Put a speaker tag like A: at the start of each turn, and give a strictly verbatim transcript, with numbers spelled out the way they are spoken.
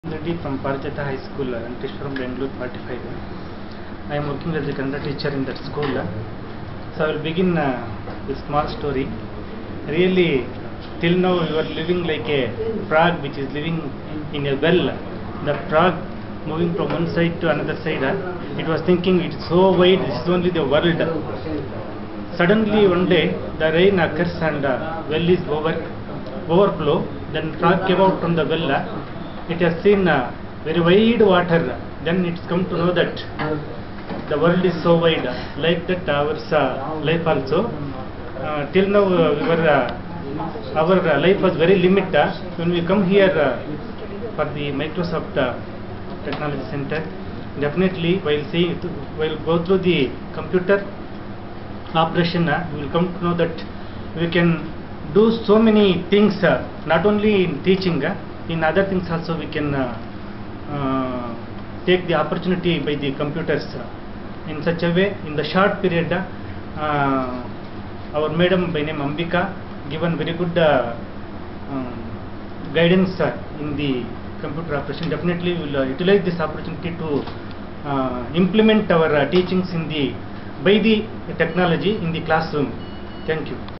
A: Reddy from Parijatha High School, Venkateshapura Bangalore, forty-five. I am working as a Kannada teacher in that school. So I will begin uh, with a small story. Really, till now you are living like a frog which is living in a well. The frog moving from one side to another side. Uh, it was thinking it's so wide, this is only the world. Suddenly one day the rain occurs and uh, well is over, overflow. Then frog came out from the well. Uh, it has seen uh, very wide water. Then it's come to know that the world is so wide. Like that our uh, life also. Uh, till now uh, we were, uh, our uh, life was very limited. Uh, when we come here uh, for the Microsoft uh, Technology Center, definitely while seeing, while go through the computer operation, uh, we will come to know that we can do so many things, uh, not only in teaching, uh, in other things also we can uh, uh, take the opportunity by the computers uh, in such a way. In the short period, uh, our madam by name Ambika given very good uh, um, guidance uh, in the computer operation. Definitely we will uh, utilize this opportunity to uh, implement our uh, teachings in the by the technology in the classroom. Thank you.